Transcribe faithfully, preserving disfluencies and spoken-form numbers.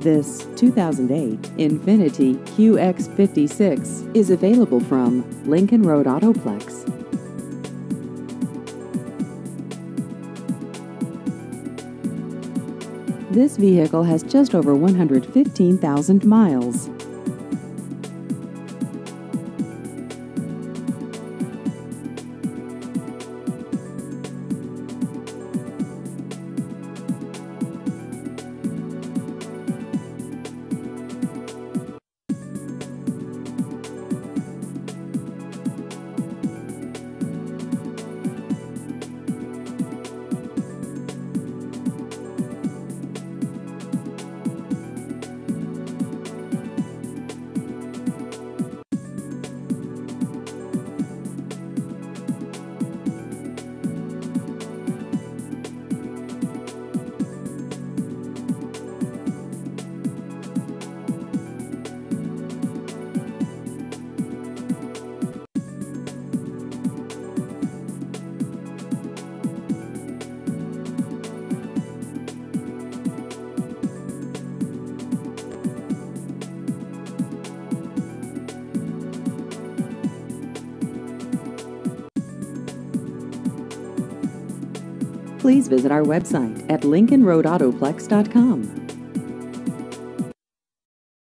This two thousand eight Infiniti Q X fifty-six is available from Lincoln Road Autoplex. This vehicle has just over one hundred fifteen thousand miles. Please visit our website at lincoln road autoplex dot com.